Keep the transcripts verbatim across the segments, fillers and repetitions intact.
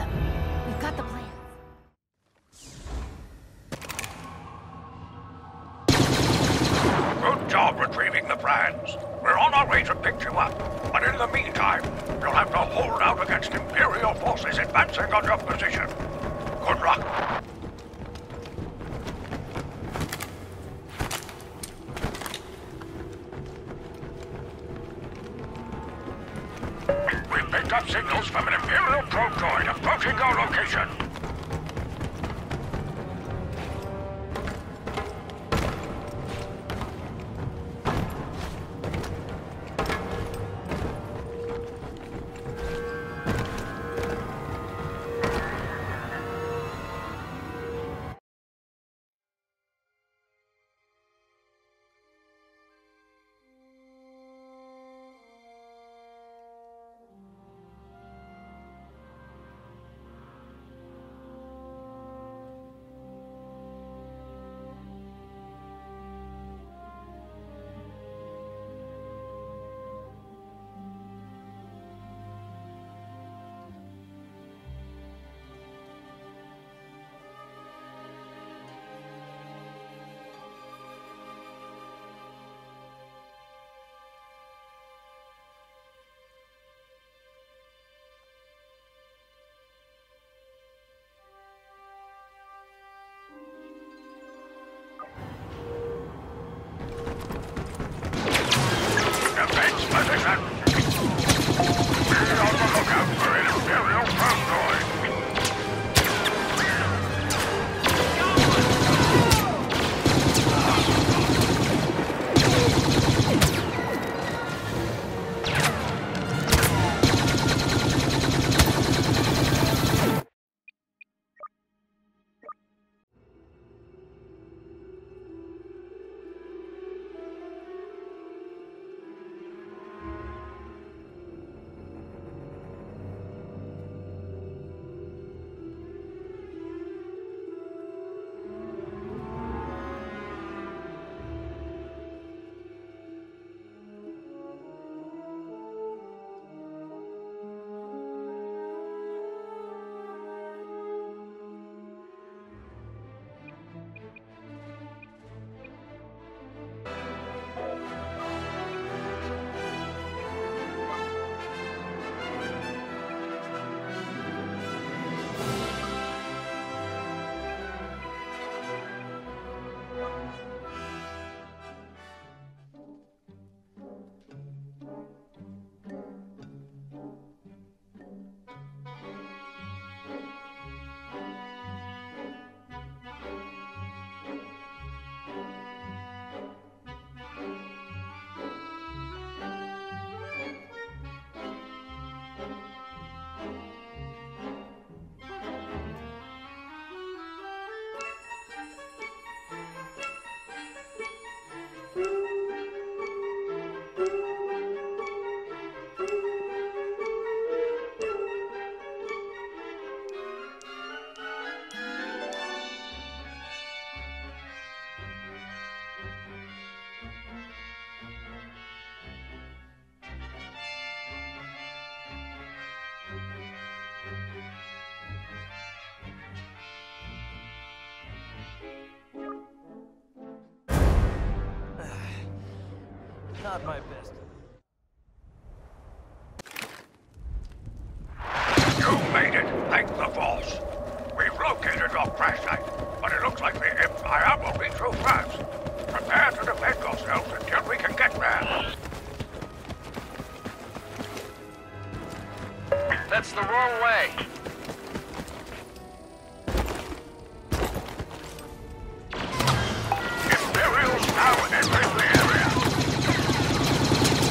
them. We've got the plan. Good job retrieving the plans. We're on our way to pick you up. But in the meantime, you'll have to hold out against Imperial forces advancing on your position. Good luck. We've picked up signals from an Imperial probe droid approaching your location. Not my best. You made it, thank the Force. We've located your crash site, but it looks like the Empire will be too fast. Prepare to defend yourselves until we can get there. That's the wrong way. Imperials now entering the area.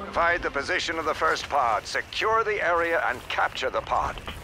Identified the position of the first pod. Secure the area and capture the pod.